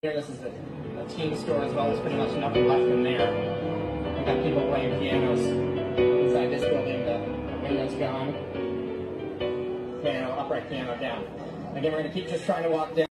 Here, this is the teen store as well. There's pretty much nothing left in there. We've got people playing pianos inside this building. The window's gone. Piano, upright piano down. Again, we're going to keep just trying to walk down.